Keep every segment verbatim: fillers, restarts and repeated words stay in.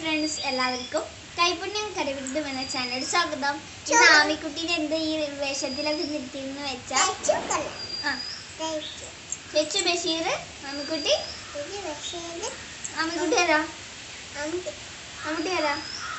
Friends, എല്ലാവർക്കും കൈപുണ്യം കരവിരുദ്ധം എന്ന channel സ്വാഗതം. ഇന്ന് ആമിക്കുട്ടീനെ എന്ത് ഈ വേഷത്തിലൊക്കെ നിർത്തിയെന്ന് വെച്ചാൽ ചേച്ചു ബഷീർ ആമിക്കുട്ടി ആമിക്കുട്ടി ആരാ ആമിക്കുട്ടി ആരാ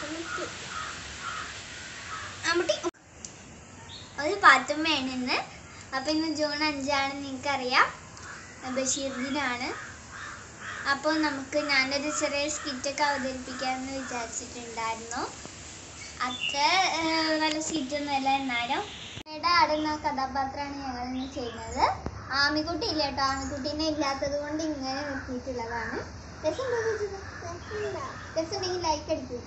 ആമിക്കുട്ടി ഒരു പാത്തുമ്മയാണ് ഇന്ന്. അപ്പം ഇന്ന് ജൂൺ അഞ്ചാണ്, നിങ്ങൾക്കറിയാം, ബഷീർ ദിനാണ്. അപ്പോൾ നമുക്ക് ഞാനൊരു ചെറിയ സ്കിറ്റൊക്കെ അവതരിപ്പിക്കാമെന്ന് വിചാരിച്ചിട്ടുണ്ടായിരുന്നു. അത്ര നല്ല സ്കിറ്റൊന്നുമല്ല, എന്നാലും ഇവിടെ ആടുന്ന കഥാപാത്രമാണ് ഞങ്ങൾ ഇന്ന് ചെയ്യുന്നത്. ആമിക്കുട്ടി ഇല്ല കേട്ടോ, ആമിക്കുട്ടീനെ ഇല്ലാത്തത് കൊണ്ട് ഇങ്ങനെ നിർത്തിയിട്ടുള്ളതാണ്. രസമുണ്ടെങ്കിൽ ലൈക്ക് അടിക്കൂ.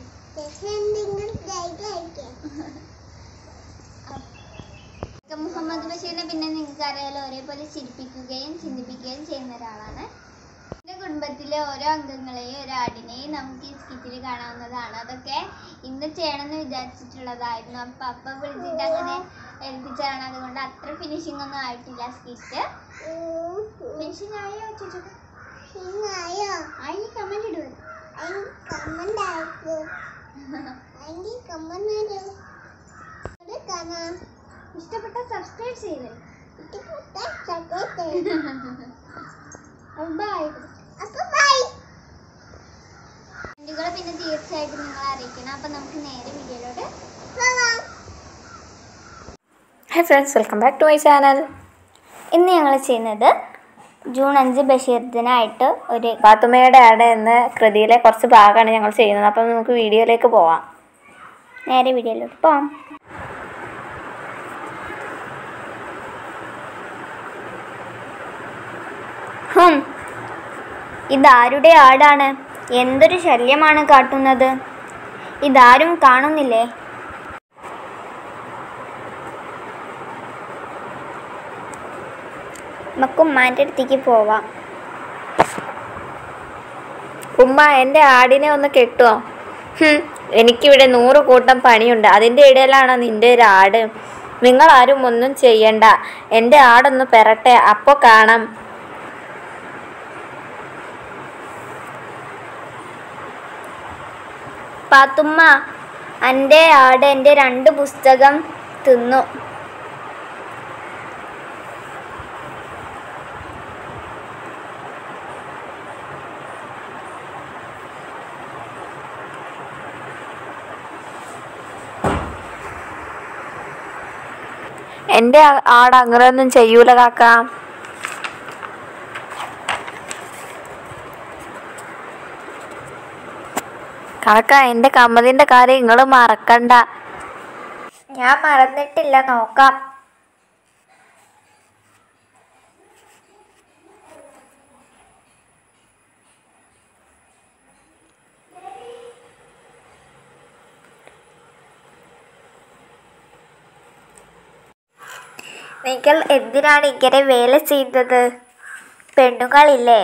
മുഹമ്മദ് ബഷീറിനെ പിന്നെ നിങ്ങൾക്ക് അറിയാലോ, ഒരേപോലെ ചിരിപ്പിക്കുകയും ചിന്തിപ്പിക്കുകയും ചെയ്യുന്ന ഒരാളാണ്. എൻ്റെ കുടുംബത്തിലെ ഓരോ അംഗങ്ങളെയും ഒരു ആടിനെയും നമുക്ക് ഈ സ്കിറ്റിൽ കാണാവുന്നതാണ്. അതൊക്കെ ഇന്ന് ചെയ്യണമെന്ന് വിചാരിച്ചിട്ടുള്ളതായിരുന്നു. അപ്പം അപ്പം വിളിച്ചിട്ട് അങ്ങനെ ഏൽപ്പിച്ചതാണ്. അതുകൊണ്ട് അത്ര ഫിനിഷിംഗ് ഒന്നും ആയിട്ടില്ല സ്കിറ്റ്. ഫിനിഷിംഗ് ആയോ ചോദിച്ചോട്ടെ? ആയി കമന്റ് ഇടുവോ? ഇഷ്ടപ്പെട്ട സബ്സ്ക്രൈബ് ചെയ്തേ. ബൈ. കമന്റുകൾ പിന്നെ തീർച്ചയായിട്ടും നിങ്ങൾ അറിയിക്കണം. അപ്പം നമുക്ക് നേരെ വീഡിയോയിലോട്ട് പോകാം. Hi friends, welcome back to my channel. ഇന്ന് ഞങ്ങൾ ചെയ്യുന്നത് ജൂൺ അഞ്ച് ബഷീർ ദിനായിട്ട് ഒരു പാത്തുമ്മയുടെ ആട് എന്ന കൃതിയിലെ കുറച്ച് ഭാഗമാണ് ഞങ്ങൾ ചെയ്യുന്നത്. അപ്പം നമുക്ക് വീഡിയോയിലേക്ക് പോവാം. നേരെ വീഡിയോയിലോട്ട് പോവാം. ഹും, ഇതാരുടെ ആടാണ്? എന്തൊരു ശല്യമാണ് കാട്ടുന്നത്. ഇതാരും കാണുന്നില്ലേ? നമുക്ക് ഉമ്മാൻ്റെ അടുത്തേക്ക് പോവാം. ഉമ്മ, എൻ്റെ ആടിനെ ഒന്ന് കെട്ടുമോ? എനിക്കിവിടെ നൂറ് കൂട്ടം പണിയുണ്ട്. അതിൻ്റെ ഇടയിലാണോ നിൻ്റെ ഒരു ആട്? നിങ്ങളാരും ഒന്നും ചെയ്യണ്ട, എൻ്റെ ആടൊന്ന് പെറട്ടെ, അപ്പോൾ കാണാം. പാത്തുമ്മ, എൻ്റെ ആട് എൻ്റെ രണ്ട് പുസ്തകം തിന്നു. എൻ്റെ ആട് അങ്ങനെയൊന്നും ചെയ്യൂല കാക്ക. കാക്ക, എൻ്റെ കമ്മതിൻ്റെ കാര്യം നിങ്ങൾ മറക്കണ്ട. ഞാൻ മറന്നിട്ടില്ല, നോക്കാം. നിങ്ങൾ എന്തിനാണ് ഇങ്ങനെ വേല ചെയ്തത്? പെണ്ണുങ്ങളില്ലേ?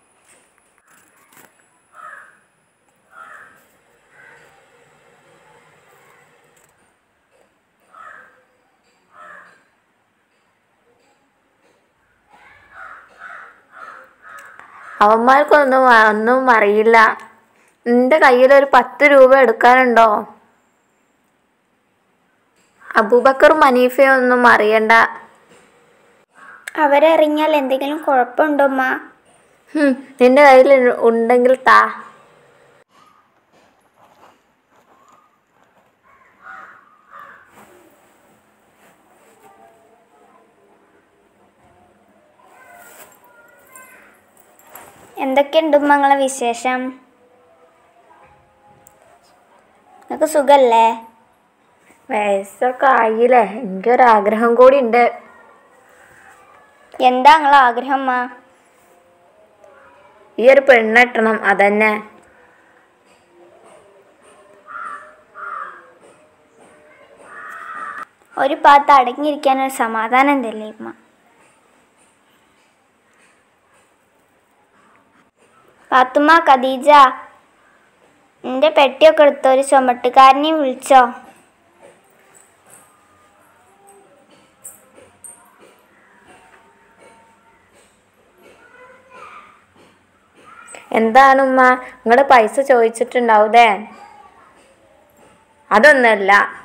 അവന്മാർക്കൊന്നും ഒന്നും അറിയില്ല. നിന്റെ കയ്യിലൊരു പത്ത് രൂപ എടുക്കാനുണ്ടോ? അബൂബക്കറും മനീഫയും ഒന്നും അറിയണ്ട. അവരറിഞ്ഞാൽ എന്തെങ്കിലും കുഴപ്പമുണ്ടോ അമ്മ? നിന്റെ കയ്യിൽ ഉണ്ടെങ്കിൽ താ. എന്തൊക്കെയുണ്ട് ഉമ്മങ്ങളെ വിശേഷം? നിങ്ങൾക്ക് സുഖല്ലേ? വയസ്സൊക്കെ ആയില്ലേ, എനിക്കൊരാഗ്രഹം കൂടി ഉണ്ട്. എന്താ നിങ്ങളെ ആഗ്രഹം അമ്മ? ഈ ഒരു പെണ്ണെട്ടണം, അതന്നെ. ഒരു പാത്ത് അടങ്ങിയിരിക്കാനൊരു സമാധാനം തല്ലേ ഉമ്മ? പാത്തുമ്മ, ഖദീജ, എൻ്റെ പെട്ടിയൊക്കെ എടുത്തോ, ഒരു ചുമട്ടുകാരനെയും വിളിച്ചോ. എന്താണ് ഉമ്മ, നിങ്ങൾ പൈസ ചോദിച്ചിട്ടുണ്ടാവൂലേ? അതൊന്നല്ല,